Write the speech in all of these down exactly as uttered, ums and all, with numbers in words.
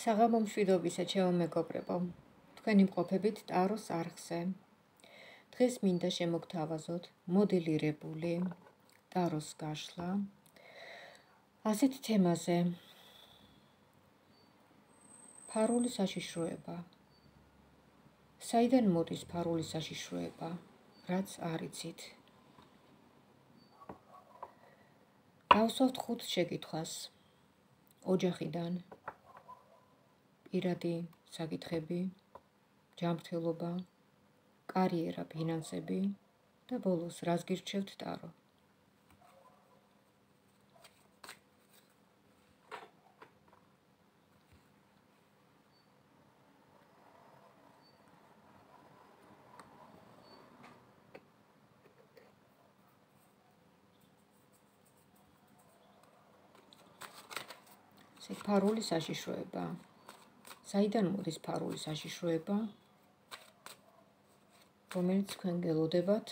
საღამო მშვიდობისა, ჩემო მეგობრებო, თქვენი მყოფებით ტაროს არხზე. დღეს მინდა შემოგთავაზოთ მოდელირებული ტაროს გაშლა ასეთ თემაზე: ფარული საშიშროება. საიდან მოდის ფარული საშიშროება, რაც არ იცით? გავსვავთ ხუთ შეკითხვას. ოჯახიდან, პირადი საკითხები, ჯანმრთელობა, კარიერა, ფინანსები და ბოლოს რას გირჩევთ ტარო. ეს ფარული საშიშროება. საიდან მოდის ფარული საშიშროება, რომელიც თქვენ გელოდებათ?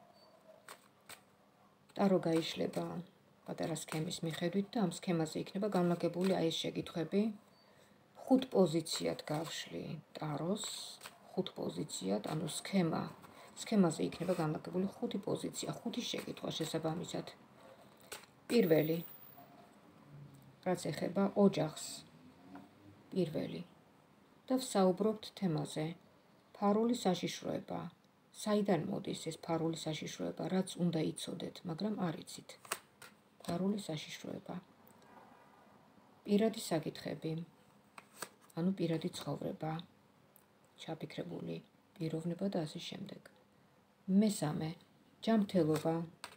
ტარო გაიშლება პატარა სქემის მიხედვით და ამ სქემაზე იქნება განლაგებული აი ეს შეკითხვები. ხუთ პოზიციად გავშლი ტაროს, ხუთ პოზიციად, ანუ სქემა. სქემაზე იქნება განლაგებული ხუთი პოზიცია, ხუთი შეკითხვა შესაბამისად. პირველი, რაც ეხება ოჯახს, პირველი და ვსაუბრობთ თემაზე ფარული საშიშროება. საიდან მოდის ეს ფარული საშიშროება, რაც უნდა იცოდეთ, მაგრამ არ იცით. ფარული საშიშროება. პირადი საკითხები, ანუ პირადი ცხოვრება, ჩაფიქრებული პიროვნება და ასე შემდეგ. მესამე, ჯანმრთელობა.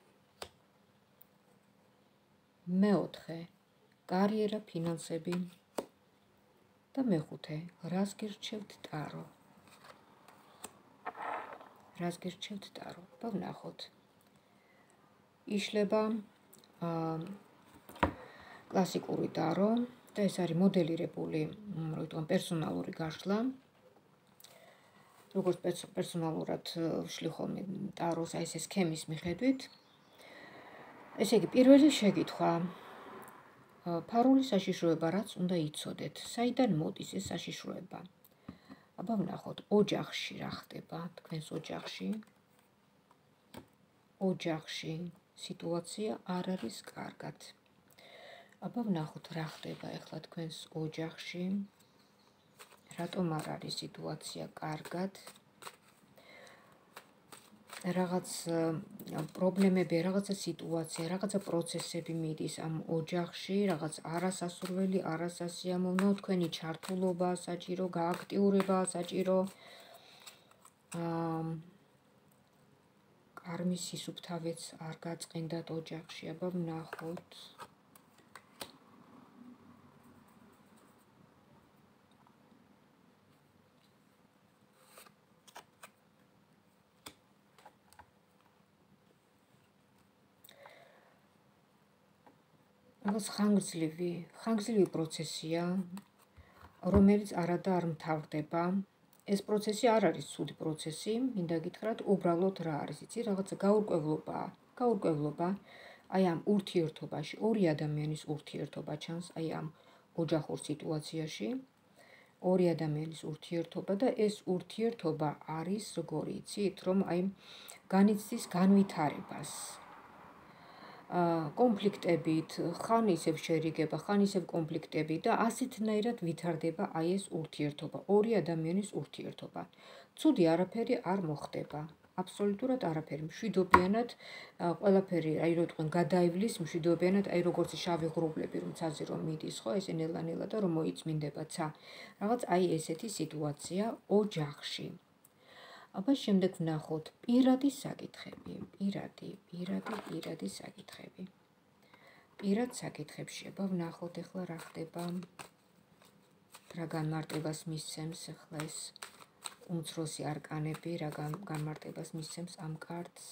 მეოთხე, კარიერა, ფინანსები და მეხუთე, რას გირჩევთ ტარო. რას გირჩევთ ტარო. ვნახოთ. იშლება კლასიკური ტარო და ეს არის მოდელირებული, რო ვიტყვი, პერსონალური გაშლა. როგორც პერსონალურად ვშლი ხოლმე ტაროს აი ეს სქემის მიხედვით. ესე იგი, პირველი შეკითხვა. ფარული საშიშროება, რაც უნდა იცოდეთ. საიდან მოდის ეს საშიშროება? აბა ვნახოთ, ოჯახში რა ხდება, თქვენს ოჯახში. ოჯახში სიტუაცია არ არის კარგად. აბა ვნახოთ, რა ხდება ახლა თქვენს ოჯახში. რატომ არ არის სიტუაცია კარგად? რაღაც პრობლემები, რაღაცა სიტუაცია, რაღაცა პროცესები მიდის ამ ოჯახში, რაღაც არასასურველი, არასასიამოვნო, თქვენი ჩართულობა საჭირო, გააქტიურება საჭირო. აა კარმის სისუფთავეც არ გაწყენდათ ოჯახში. აბა ვნახოთ. რაღაც ხანგრძლივი, ხანგრძლივი პროცესია, რომელიც არადა არ მთავრდება. ეს პროცესი არ არის ცუდი პროცესი, მინდა გითხრათ, უბრალოდ რა არის, იცი, რაღაცა გაურკვევლობაა. გაურკვევლობა აი ამ ურთიერთობაში, ორი ადამიანის ურთიერთობა ჩანს აი ამ ოჯახურ სიტუაციაში. ორი ადამიანის ურთიერთობა და ეს ურთიერთობა არის, როგორი იცით, რომ აი განიცდის განვითარებას. კონფლიქტებით, ხან ისევ შერიგება, ხან ისევ კონფლიქტები და ასეთნაირად ვითარდება აი ეს ურთიერთობა, ორი ადამიანის ურთიერთობა. ცუდი არაფერი არ მოხდება, აბსოლუტურად არაფერი. მშვიდობიანად ყველაფერი, აი რო თქვენ, გადაივლის მშვიდობიანად, აი როგორც შავი ღრუბლები რომ ცაზე რომ მიდის, ხო, ესე ნელა-ნელა და რომ მოიწმინდება ცა. რაღაც აი ესეთი სიტუაცია ოჯახში. აბა შემდეგ ვნახოთ პირადი საკითხები, პირადი, პირადი, პირადი საკითხები. პირად საკითხებში, აბა ვნახოთ ახლა რა ხდება. რა განმარტებას მისცემს ახლა ეს უმცროსი არკანები, რა განმარტებას მისცემს ამ კარტს.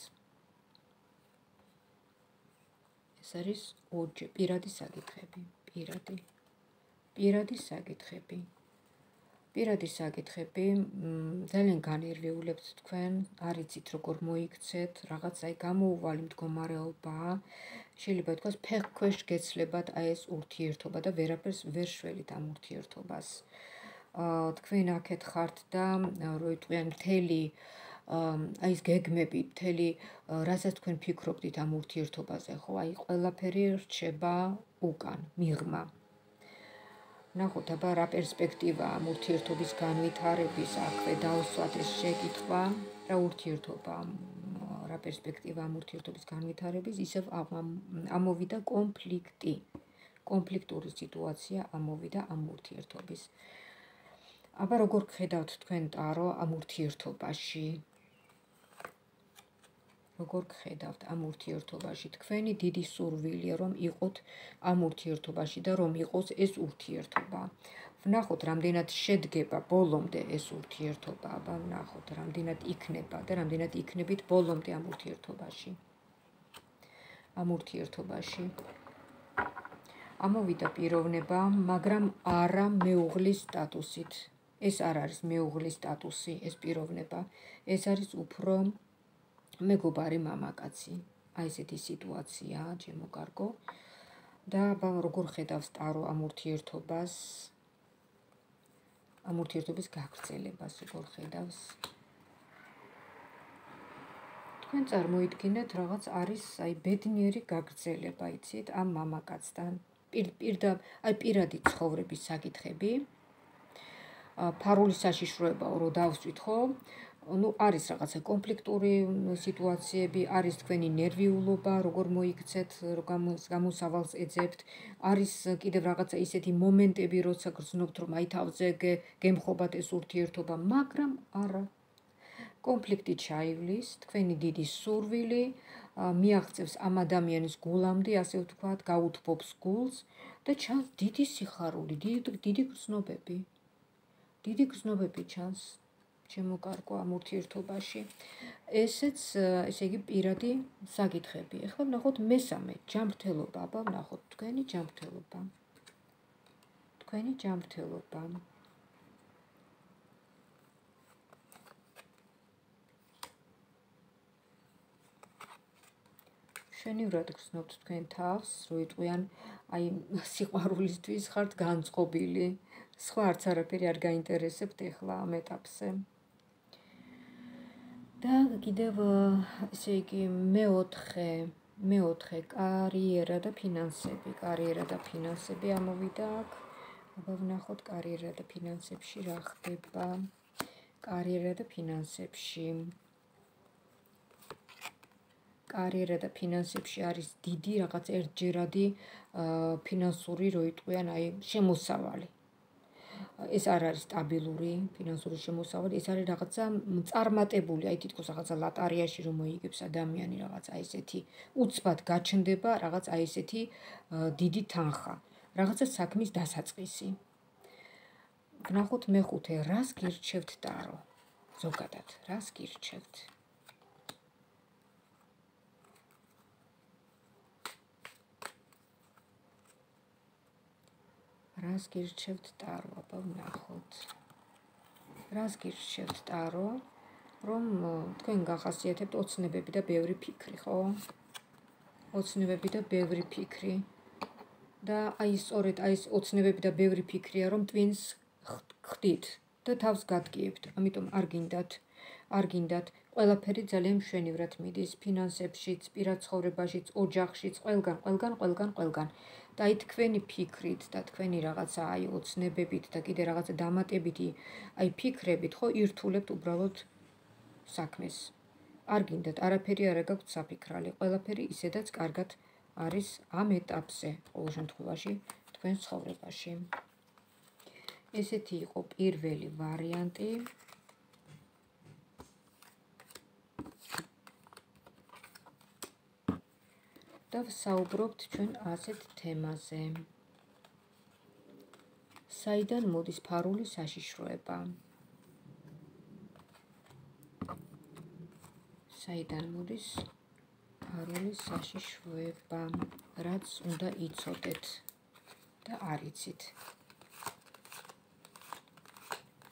ეს არის პირადი საკითხები, პირადი, პირადი საკითხები. პირადი საკითხები ძალიან განერვიულებთ თქვენ, არ იცით როგორ მოიქცეთ, რაღაც აი გამოუვალი მდგომარეობაა. შეიძლება ითქვას ფეხქვეშ გეცლებათ აი ეს ურთიერთობა და ვერაფერს ვერ შველით ამ ურთიერთობას. თქვენ აქეთ ხართ და რო იტყვიან მთელი აი ეს გეგმები, მთელი რასაც თქვენ ფიქრობდით ამ ურთიერთობაზე, ხო, აი ყველაფერი რჩება უკან, მიღმა. ნახოთ, აბა რა პერსპექტივა ამ ურთიერთობის განვითარების, აქვე დავსვათ ეს შეკითხვა, რა ურთიერთობა, რა პერსპექტივა ამ ურთიერთობის განვითარების, ისევ ამოვიდა კონფლიქტი. კონფლიქტური სიტუაცია ამოვიდა ამ ურთიერთობის. აბა როგორ გხედავთ თქვენ ტარო ამ ურთიერთობაში? როგორ გხედავთ ამ ურთიერთობაში? თქვენი დიდი სურვილია რომ იყოთ ამ ურთიერთობაში და რომ იყოს ეს ურთიერთობა. ვნახოთ, რამდენად შედგება ბოლომდე ეს ურთიერთობა, აბა ვნახოთ, რამდენად იქნება და რამდენად იქნებით ბოლომდე ამ ურთიერთობაში. ამ ურთიერთობაში. ამოვიდა პიროვნება, მაგრამ არა მეუღლის სტატუსით. ეს არ არის მეუღლის სტატუსი, ეს პიროვნება. ეს არის უფრო მეგობარი მამაკაცი. აი ესეთი სიტუაციაა, ჩემო კარგო. და აბა როგორ ხედავს ტარო ამ ურთიერთობას? ამ ურთიერთობის გაგრძელებას როგორ ხედავს? თქვენ წარმოიდგინეთ, რაღაც არის აი ბედნიერი გაგრძელება, იცით, ამ მამაკაცთან. პირდა, აი პირადი ცხოვრების საკითხები. ფარული საშიშროებაო რო დავსვით, ხო? ну არის რაღაცა კონფლიქტური სიტუაციები, არის თქვენი ნერვიულობა, როგორ მოიქცეთ, გამოსავალს ეძებთ, არის კიდევ რაღაცა ისეთი მომენტები, როცა გრძნობთ, რომ აი თავზე გემხობათ ეს ურთიერთობა, მაგრამ არა. კონფლიქტი ჩაივლის, თქვენი დიდი სურვილი მიაღწევს ამ ადამიანის გულამდე, ასე ვთქვათ, გაუთბობს გულს და ჩანს დიდი სიხარული, დიდი გრძნობები. დიდი გრძნობები ჩანს. ჩემო კარგო ამ ურთიერთობაში. ესეც, ესე იგი, პირადი საკითხები. ეხლა ვნახოთ მესამე, ჯანმრთელობა, აბა ვნახოთ თქვენი ჯანმრთელობა. თქვენი ჯანმრთელობა. მშვენივრად გრძნობთ თქვენ თავს, რო იტყვიან, აი სიყვარულისთვის ხართ განწყობილი. სხვა არც არაფერი არ გაინტერესებთ ეხლა ამ ეტაპზე. და კიდევ ესე იგი მეოთხე, მეოთხე კარიერა და ფინანსები, კარიერა და ფინანსები ამოვიდა აქ. აბა ვნახოთ კარიერა და ფინანსებში რა ხდება. კარიერა და ფინანსებში. კარიერა და ფინანსებში არის დიდი რაღაც ერთჯერადი ფინანსური, რო იტყვიან, აი შემოსავალი. ეს არ არის სტაბილური ფინანსური შემოსავალი, ეს არის რაღაცა წარმატებული, აი თითქოს რაღაცა ლატარიაში რომ მოიგებს ადამიანი რაღაცა ესეთი უცბად გაჩნდება, რაღაც აი ესეთი დიდი თანხა, რაღაცა საქმის დასაწყისი. ვნახოთ მეხუთე, რას გირჩევთ ტარო? ზოგადად, რას გირჩევთ? რას გირჩევთ ტარო, აბა ვნახოთ. რას გირჩევთ ტარო, რომ თქვენ გახასიათებთ ოცნებები და ბევრი ფიქრი, ხო? ოცნებები და ბევრი ფიქრი. და აი სწორედ აი ეს ოცნებები და ბევრი ფიქრია, რომ ტვინს ხდით და თავს გადგიებთ. ამიტომ არ გინდათ, არ გინდათ ყველაფერი ძალიან მშვენივრად მიდის, ფინანსებშიც, პირად ცხოვრებაშიც, ოჯახშიც, ყველგან, ყველგან, ყველგან, ყველგან. და აი თქვენი ფიქრით და თქვენი რაღაცა აი ოცნებებით და კიდე რაღაცა დამატებითი აი ფიქრებით, ხო, ირთულებთ უბრალოდ საქმეს. არ გინდათ, არაფერი არ გაქვთ საფიქრალი, ყველაფერი ისედაც კარგად არის ამ ეტაპზე, ყოველ შემთხვევაში თქვენ ცხოვრებაში. ესეთი იყო პირველი ვარიანტი. და ვსაუბრობთ ჩვენ ასეთ თემაზე. საიდან მოდის ფარული საშიშროება? საიდან მოდის ფარული საშიშროება? რაც უნდა იცოდეთ და არ იცით.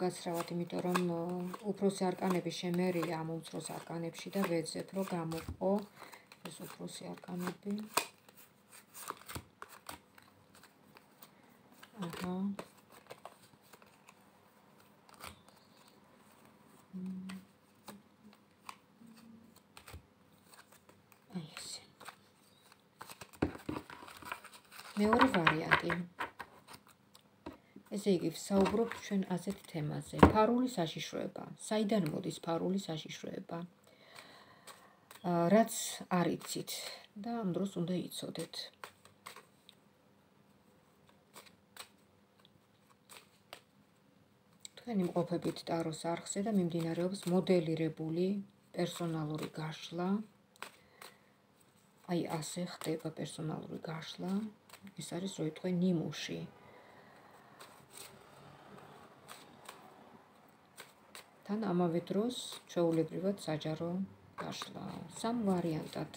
გასრავად, იმიტომ რომ უფროსი არკანები შემერია ამ უმცროს არკანებში და ვეძებ, რომ გამოყო ეს უფროსი არკანები. აჰა. აი ესე. მეორე ვარიანტი. ესე იგი, ვსაუბრობთ ჩვენ ასეთ თემაზე. ფარული საშიშროება. საიდან მოდის ფარული საშიშროება? რაც არ იცით და ამ დროს უნდა იცოდეთ. თქვენი მყოფებით ტაროს არხზე და მიმდინარეობს მოდელირებული პერსონალური გაშლა. აი ასე ხდება პერსონალური გაშლა. ეს არის რო იტყვი ნიმუში. თან ამავე დროს ჩვეულებრივად საჯარო გაშლა. სამ ვარიანტად.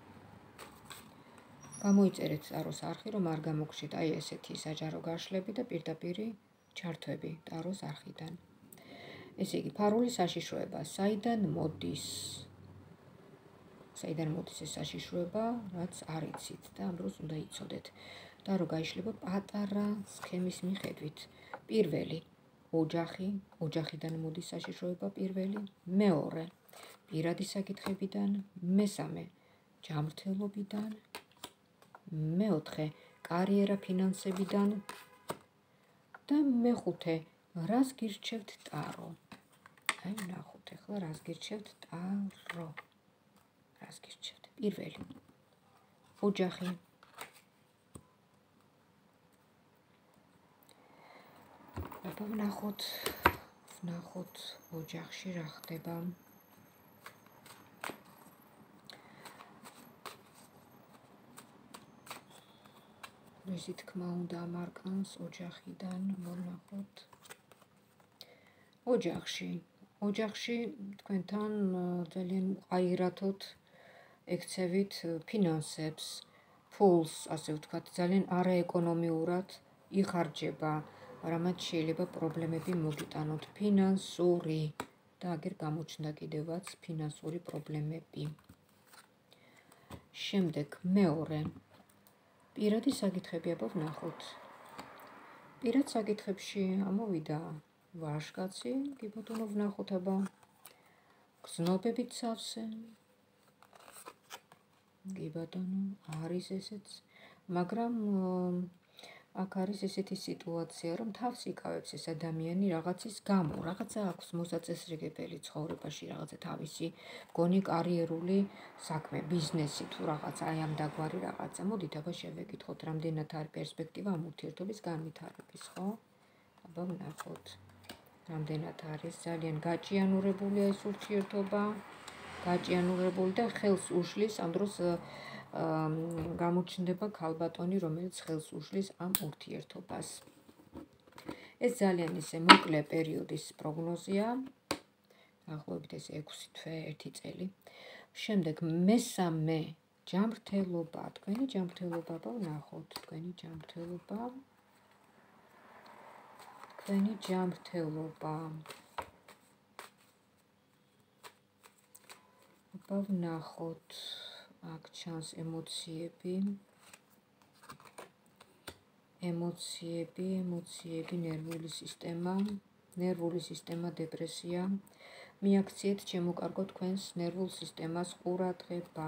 გამოიწერეთ ტაროს არხი, რომ არ გამოგხსით აი ესეთი საჯარო გაშლები და პირდაპირ ჩართვები ტაროს არხიდან. ესე იგი, ფარული საშიშროება, საიდან მოდის? საიდან მოდის ეს საშიშროება, რაც არ იცით და ამ დროს უნდა იცოდეთ. ტარო გაიშლება პატარა სქემის მიხედვით. პირველი ოჯახი, ოჯახიდან მოდის საშიშროება პირველი, მეორე პირადი საკითხებიდან, მესამე ჯანმრთელობიდან, მეოთხე კარიერა ფინანსებიდან და მეხუთე რას გირჩევთ ტარო. აი ნახოთ ახლა რას გირჩევთ ტარო. რას გირჩევთ? პირველი ოჯახი. აბა ვნახოთ, ვნახოთ ოჯახში რა ხდება. რისი თქმა უნდა ამ არკანს ოჯახიდან ვნახოთ. ოჯახში, ოჯახში თქვენთან ძალიან აირათოთ ექცევით ფინანსებს, ფულს, ასე ვთქვათ, ძალიან არაეკონომიურად იხარჯება, რამაც შეიძლება პრობლემები მოგიტანოთ, ფინანსური და აგერ გამოჩნდა კიდევაც ფინანსური პრობლემები. შემდეგ მეორე პირადი საკითხები აბა ვნახოთ. პირად საკითხებში ამოვიდა ვაჟკაცი, კი ბატონო ვნახოთ აბა. გზნობებით სავსე. კი ბატონო, არის ესეც, მაგრამ აქ არის ესეთი სიტუაცია, რომ თავს იკავებს ეს ადამიანი რაღაცის გამო, რაღაცა აქვს მოსაწესრიგებელი ცხოვრებაში, რაღაცა თავისი გონი კარიერული საქმე, ბიზნესი თუ რაღაცა, აი ამ დაგვარი რაღაცა. მოდით აბა შევეკითხოთ, რამდენად არის პერსპექტივა ამ ურთიერთობის განვითარების, ხო? აბა ვნახოთ. რამდენად არის ძალიან გაჭიანურებულია ეს ურთიერთობა, გაჭიანურებული და ხელს უშლის ამ დროს გამოჩნდება ქალბატონი, რომელიც ხელს უშლის ამ ურთიერთობას. ეს ძალიან ისე მოკლე პერიოდის პროგნოზია. დაახლოებით ეს ექვსი თვე, ერთი წელი. შემდეგ მესამე ჯანმრთელობა, თქვენი ჯანმრთელობა, ვნახოთ, თქვენი ჯანმრთელობა. თქვენი ჯანმრთელობა. აბა ვნახოთ. აქ ჩანს ემოციები, ემოციები, ემოციები, ნერვული სისტემა, ნერვული სისტემა, დეპრესია. მიაქციეთ ჩემო კარგო თქვენს ნერვულ სისტემას ყურადღება.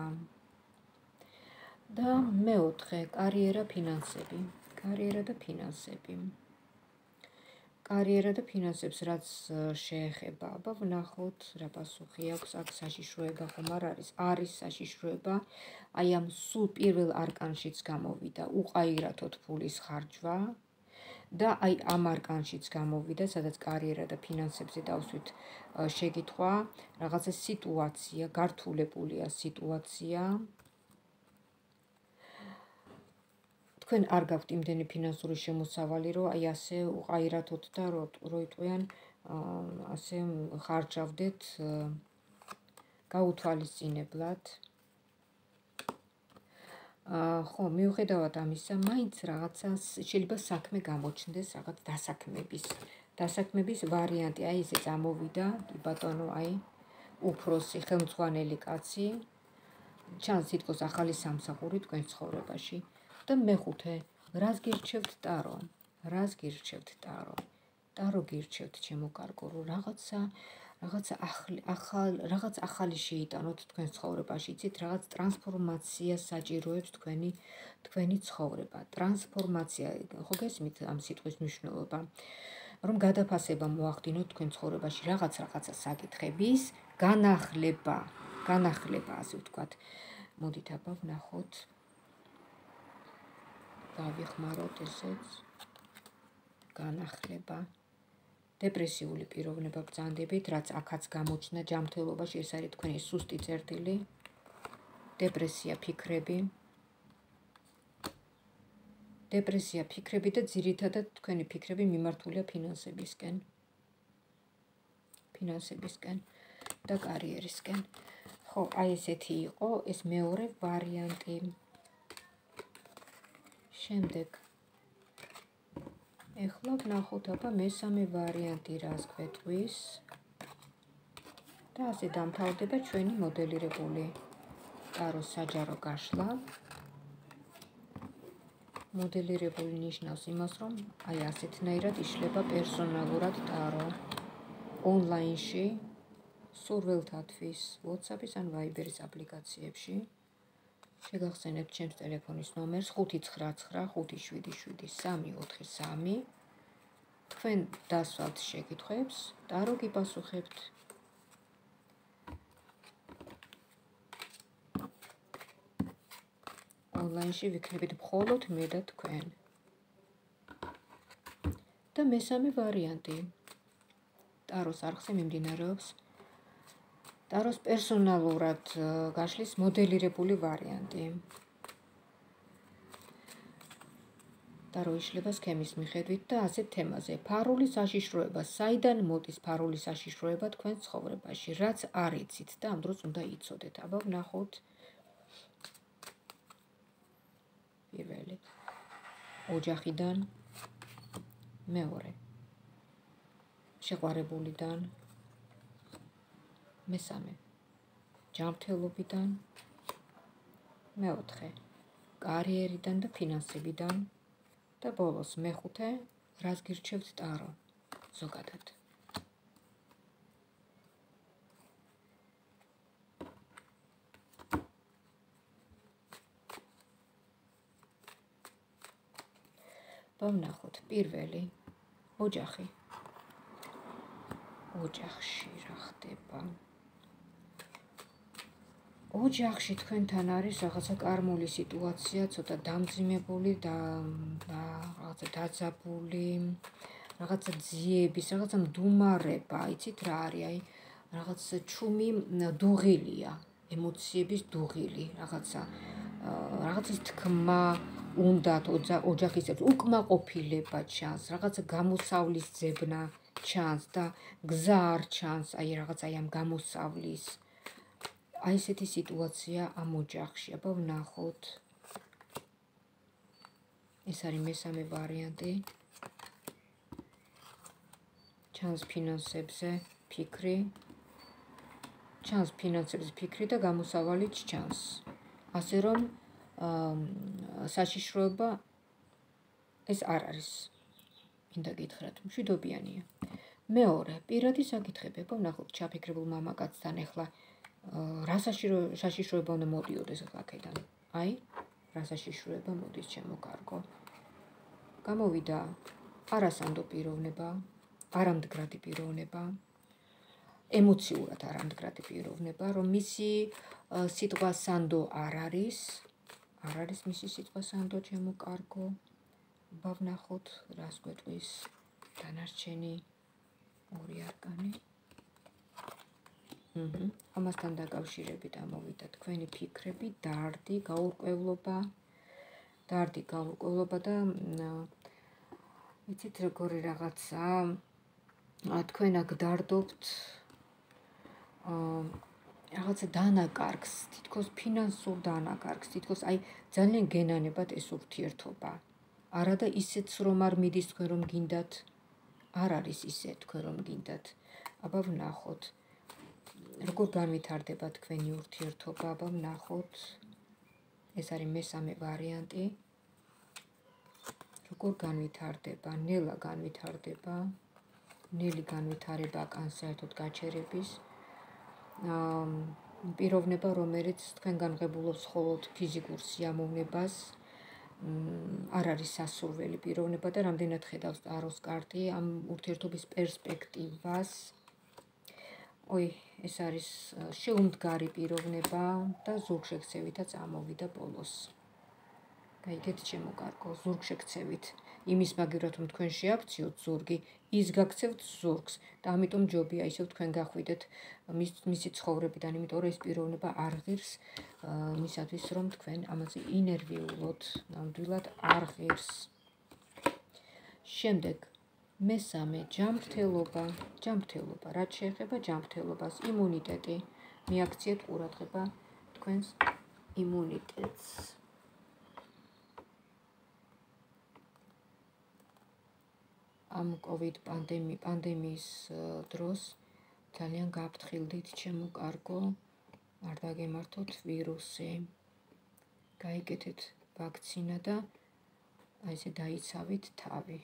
და მეოთხე კარიერა, ფინანსები, კარიერა და ფინანსები. კარიერა და ფინანსებს რაც შეეხება, აბა ვნახოთ, რა პასუხი აქვს, აქ საშიშროება ხომ არ არის? არის საშიშროება, აი ამ სულ პირველ არკანშიც გამოვიდა უყაირათოთ ფულის ხარჯვა და აი ამ არკანშიც გამოვიდა, სადაც კარიერა და ფინანსებზე დავსვით შეკითხვა, რაღაცა სიტუაცია, გართულებულია სიტუაცია. თქვენ არ გაქვთ იმდენი ფინანსური შემოსავალი, რომ აი ასე უყაირათოთ და რო იტყვიან ასე ხარჯავდეთ გაუთვალისწინებლად. ხო, მიუხედავად ამისა, მაინც რაღაცას შეიძლება საქმე გამოჩნდეს, რაღაც დასაქმების დასაქმების ვარიანტი, აი ესე წამოვიდა, კი ბატონო, აი უფროსი ხელმძღვანელი კაცი, ჩანს თითქოს ახალი სამსახური თქვენ ცხოვრებაში. და მეხუთე, რას გირჩევთ ტარო? რას გირჩევთ ტარო? ტარო გირჩევთ ჩემო კარგო, რომ რაღაცა რაღაცა ახალ რაღაც ახალი შეიტანოთ თქვენ ცხოვრებაში, იცით, რაღაც ტრანსფორმაცია საჭიროებს თქვენი თქვენი ცხოვრება. ტრანსფორმაცია, ხო გესმით ამ სიტყვის მნიშვნელობა? რომ გადაფასება მოახდინოთ თქვენ ცხოვრებაში რაღაც რაღაცა საკითხების განახლება, განახლება, ასე ვთქვათ. მოდით აბა ვნახოთ. დავიხმაროთ ესეც. განახლება. დეპრესიული პიროვნება ბრძანდებით, რაც აქაც გამოჩნდა ჯანმრთელობაში, ეს არის თქვენი სუსტი წერტილი. დეპრესია, ფიქრები. დეპრესია, ფიქრები და ძირითადად თქვენი ფიქრები მიმართულია ფინანსებისკენ. ფინანსებისკენ და კარიერისკენ. ხო, აი ესეთი იყო ეს მეორე ვარიანტი. შემდეგ ეხლა ვნახოთ აბა მესამე ვარიანტი რას გვეტყვის და ასე დამთავრდება ჩვენი მოდელირებული ტაროს საჯარო გაშლა. მოდელირებული ნიშნავს იმას, რომ აი ასეთნაირად იშლება პერსონალურად ტარო ონლაინში, სურვილთათვის, WhatsApp-ის ან Viber-ის აპლიკაციებში. შეგახსენებთ ჩემს ტელეფონის ნომერს ხუთი ცხრა ცხრა ხუთი შვიდი შვიდი სამი ოთხი სამი. თქვენ დასვალთ შეკითხვებს, ტარო გიპასუხებთ. ონლაინში ვიქნებით მხოლოდ მე და თქვენ. და მესამე ვარიანტი. ტაროს არხზე მიმდინარეობს ტაროს პერსონალურად გაშლის მოდელირებული ვარიანტი. ტარო იშლება სქემის მიხედვით და ასეთ თემაზე. ფარული საშიშროება, საიდან მოდის ფარული საშიშროება თქვენ ცხოვრებაში, რაც არ იცით და ამ დროს უნდა იცოდეთ. აბა ვნახოთ. პირველი. ოჯახიდან. მეორე. შეყვარებულიდან. მესამე. ჯანმრთელობიდან. მეოთხე. კარიერიდან და ფინანსებიდან. და ბოლოს მეხუთე, რას გირჩევთ ტარო ზოგადად. ვნახოთ პირველი ოჯახი. ოჯახში რა ხდება? ოჯახში თქვენთან არის რაღაცა კარმული სიტუაცია, ცოტა დამძიმებული და რაღაცა დაძაბული, რაღაცა ძიების, რაღაცა მდუმარება, იცით რა არის, აი რაღაცა ჩუმი დუღილია, ემოციების დუღილი, რაღაცა რაღაცის თქმა უნდათ ოჯახის უკმაყოფილება ჩანს, რაღაცა გამოსავლის ძებნა ჩანს და გზა არ ჩანს, აი რაღაც აი ამ გამოსავლის. აი ესეთი სიტუაცია ამ ოჯახში. აბა ვნახოთ. ეს არის მესამე ვარიანტი. ჩანს ფინანსებზე ფიქრი. ჩანს ფინანსებზე ფიქრი და გამოსავალიც ჩანს. ასე რომ საშიშროება ეს არ არის. მინდა გითხრათ, მშვიდობიანია. მეორე, პირადი საკითხები. აბა ვნახოთ ჩაფიქრებულ მამაკაცთან ახლა რა საშიშროება უნდა მოდიოდეს აქედან. აი, რა საშიშროება მოდის ჩემო კარგო. გამოვიდა არასანდო პიროვნება, არამდგრადი პიროვნება, ემოციურად არამდგრადი პიროვნება, რომ მისი სიტყვა სანდო არ არის, არ არის მისი სიტყვა სანდო ჩემო კარგო. ვნახოთ, რას გვეტყვის დანარჩენი ორი არკანი. აჰა, ამასთან დაკავშირებით ამოვიდა თქვენი ფიქრები, დარდი, გაურკვევლობა, დარდი, გაურკვევლობა და იცით როგორი რაღაცა, თქვენ აქ დარდობთ რაღაცა დანაკარგს, თითქოს ფინანსურ დანაკარგს, თითქოს აი ძალიან გენანებად ეს ურთიერთობა. არა და ისეც რომ არ მიდის თქვენ რომ გინდათ არ არის ისე თქვენ რომ გინდათ. აბა ვნახოთ. როგორ განვითარდება თქვენი ურთიერთობა, აბა ვნახოთ. ეს არის მესამე ვარიანტი. როგორ განვითარდება, ნელა განვითარდება, ნელი განვითარება კან საერთოდ გაჩერების. პიროვნება, რომელიც თქვენგან ღებულობს მხოლოდ ფიზიკურ სიამოვნებას, არ არის სასურველი პიროვნება და რამდენად ხედავს ტაროს კარტი ამ ურთიერთობის პერსპექტივას. ой, ეს არის შეუმდგარი პიროვნება და ზურგშექცევითაც ამოვიდა ბოლოს. გაიგეთ ჩემო კარგო, ზურგშექცევით. იმის მაგივრად რომ თქვენ შეაქციოთ ზურგი, ის გაქცევთ ზურგს და ამიტომ ჯობია ისევ თქვენ გახვიდეთ მისი ცხოვრებიდან, იმიტომ რომ ეს პიროვნება არ ღირს იმისათვის რომ თქვენ ამაზე ინერვიულოთ, ნამდვილად არ ღირს. შემდეგ მესამე ჯანმრთელობა, ჯანმრთელობა, რაც შეეხება ჯანმრთელობას, იმუნიტეტი, მიაქციეთ ყურადღება თქვენს იმუნიტეტს. ამ კოვიდ პანდემიის დროს ძალიან გაფრთხილდით, ჩემო კარგო, არ დაგემართოთ ვირუსი. გაიგეთეთ ვაქცინა და აი ესე დაიცავით თავი.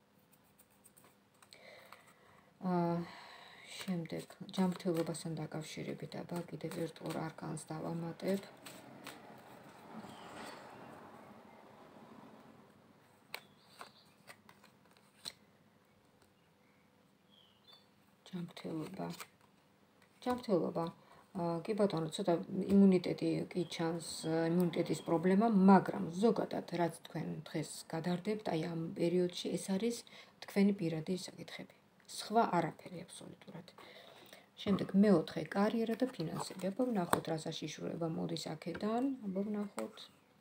შემდეგ ჯანმრთელობასთან დაკავშირებით აბა კიდევ ერთ ორ არკანს დავამატებ. ჯანმრთელობა. ჯანმრთელობა. კი ბატონო, ცოტა იმუნიტეტი კი ჩანს, იმუნიტეტის პრობლემა, მაგრამ ზოგადად რაც თქვენ დღეს გადარდებთ, აი ამ პერიოდში ეს არის თქვენი პირადი საკითხები. სხვა არაფერი აბსოლუტურად. შემდეგ მეოთხე კარიერა და ფინანსები. აბა ვნახოთ რა საშიშროება მოდის აქედან, აბა ვნახოთ.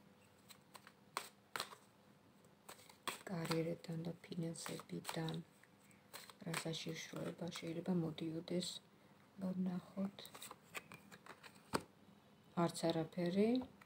კარიერიდან და ფინანსებიდან რა საშიშროება შეიძლება მოდიოდეს, აბა ვნახოთ. არც არაფერი.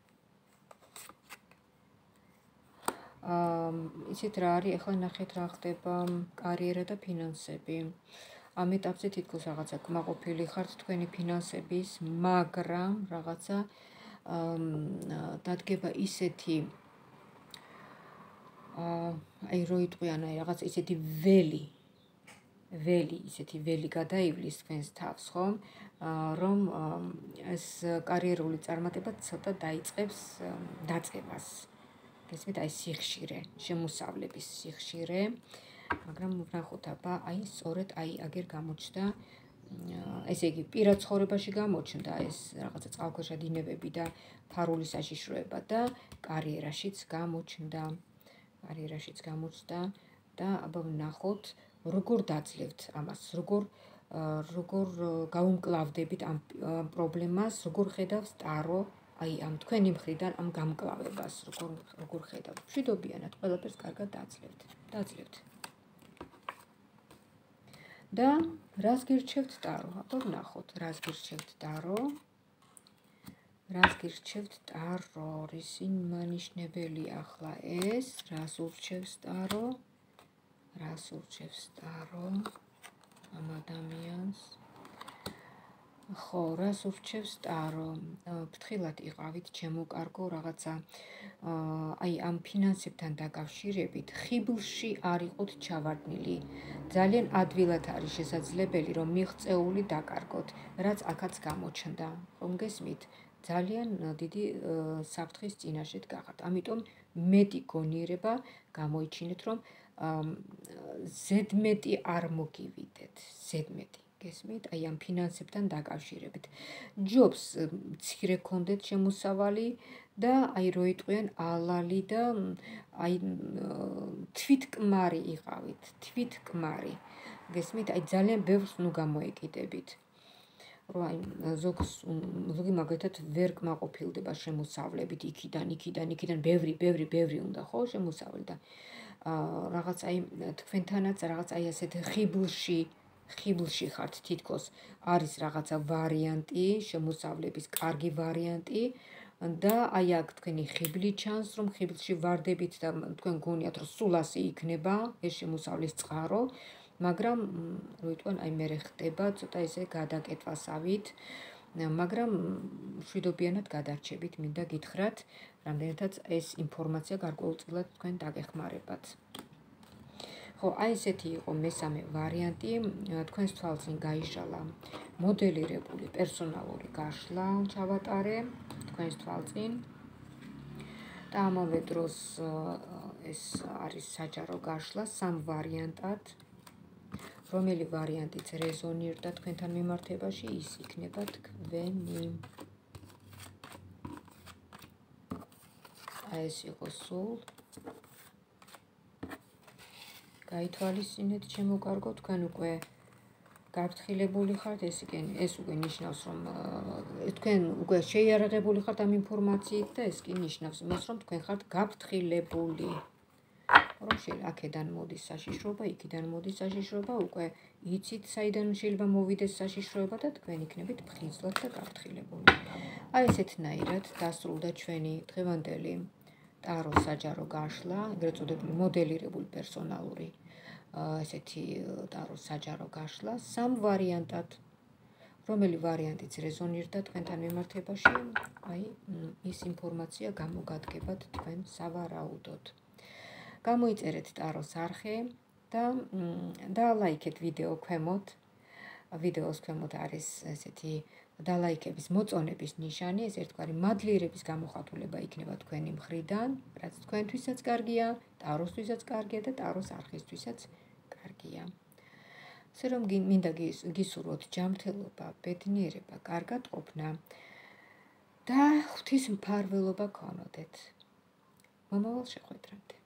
იცით რა არის, ახლა ნახეთ რა ხდება კარიერა და ფინანსები. ამ ეტაპზე თითქოს რაღაცა კმაყოფილი ხართ თქვენი ფინანსების, მაგრამ რაღაცა დადგება ისეთი აი რო იტყვიან, აი რაღაც ისეთი ველი ველი, ისეთი ველი გადაივლის თქვენს თავს, ხომ? რომ ეს კარიერული წარმატება ცოტა დაიწყებს დაწევას. გესმით, აი სიხშირე, შემოსავლების სიხშირე, მაგრამ ვნახოთ აბა, აი სწორედ აი აგერ გამოჩნდა, ესე იგი, პირად ცხოვრებაში გამოჩნდა ეს რაღაცა წყალქვეშა დინებები და ფარული საშიშროება და კარიერაშიც გამოჩნდა. კარიერაშიც გამოჩნდა და აბა ვნახოთ, როგორ დაძლევთ ამას, როგორ როგორ გაუმკლავდებით ამ პრობლემას, როგორ ხედავს ტარო, აი ამ თქვენი მხრიდან ამ გამკლავებას, როგორ როგორ ხედავთ. მშვიდობიანად ყველაფერს კარგად დაძლევთ. დაძლევთ. და რას გირჩევთ ტარო? აბა ვნახოთ, რას გირჩევთ ტარო? რას გირჩევთ ტარო? რისი მანიშნებელია ახლა ეს? რას ურჩევს ტარო? რას ურჩევს ტარო ამ ადამიანს? ხო, რას ურჩევს ტარო? ფრთხილად იყავით, ჩემო კარგო, რაღაცა აი ამ ფინანსებთან დაკავშირებით ხიბლში არ იყოთ ჩავარდნილი. ძალიან ადვილად არის შესაძლებელი, რომ მიღწეული დაკარგოთ, რაც აქაც გამოჩნდა. ხომ გესმით? ძალიან დიდი საფრთხის წინაშე დგახართ. ამიტომ მეტი გონიერება გამოიჩინეთ, რომ ზედმეტი არ მოგივიდეთ, ზედმეტი. გესმით? აი ამ ფინანსებთან დაკავშირებით. ჯობს მცირე გქონდეთ შემოსავალი და აი რო იტყვიან ალალი და აი თვითკმარი იყავით, თვითკმარი. გესმით? აი ძალიან ბევრს ნუ გამოეკიდებით. რომ აი ზოგს ზოგი მაგალითად ვერ კმაყოფილდება შემოსავლებით იქიდან, იქიდან, იქიდან ბევრი, ბევრი, ბევრი უნდა ხო შემოსავლი და რაღაც აი თქვენთანაც რაღაც აი ასეთ ხიბლში ხიბლში ხართ თითქოს არის რაღაცა ვარიანტი, შემოსავლების კარგი ვარიანტი და აი აქ თქვენი ხიბლი ჩანს, რომ ხიბლში ვარდებით და თქვენ გონიათ, რომ სულ ასე იქნება ეს შემოსავლის წყარო მაგრამ რო იტყვიან აი მე ხდება ცოტა ესე გადაკეთვასავით, მაგრამ მშვიდობიანად გადარჩებით, მინდა გითხრათ, რამდენადაც ეს ინფორმაცია გარკვეულწილად თქვენ დაგეხმარებათ. ხო, აი ესეთი იყო მესამე ვარიანტი, თქვენს თვალწინ გაიშალა მოდელირებული პერსონალური გაშლა ჩავატარე თქვენს თვალწინ და ამავე დროს ეს არის საჯარო გაშლა სამ ვარიანტად, რომელი ვარიანტიც რეზონირდა თქვენთან მიმართებაში, ის იქნება თქვენი. აი ეს იყო სულ. გაითვალისწინეთ ჩემო კარგო, თქვენ უკვე გაფრთხილებული ხართ, ეს ეს უკვე ნიშნავს, რომ თქვენ უკვე შეიარაღებული ხართ ამ ინფორმაციით და ეს კი ნიშნავს იმას, რომ თქვენ ხართ გაფრთხილებული. რომ შეიძლება აქედან მოდის საშიშროება, იქიდან მოდის საშიშროება, უკვე იცით საიდან შეიძლება მოვიდეს საშიშროება და თქვენ იქნებით ფხიზლად და გაფრთხილებული. აი ესეთნაირად დასრულდა ჩვენი დღევანდელი ტარო საჯარო გაშლა, ეგრეთ წოდებული მოდელირებული პერსონალური ესეთი ტარო საჯარო გაშლა სამ ვარიანტად, რომელი ვარიანტიც რეზონირდა თქვენთან მიმართებაში, აი ის ინფორმაცია გამოგადგებათ თქვენ სავარაუდოდ. გამოიწერეთ ტაროს არხე და დალაიქეთ ვიდეო ქვემოთ. ვიდეოს ქვემოთ არის ესეთი დალაიქების მოწონების ნიშანი, ეს ერთგვარი მადლიერების გამოხატულება იქნება თქვენი მხრიდან, რაც თქვენთვისაც კარგია, ტაროსთვისაც კარგია და ტაროს არხისთვისაც კარგია. ასე რომ მინდა გისურვოთ ჯანმრთელობა, ბედნიერება, კარგად ყოფნა და ღვთის მფარველობა გქონოდეთ. მომავალ შეხვედრამდე.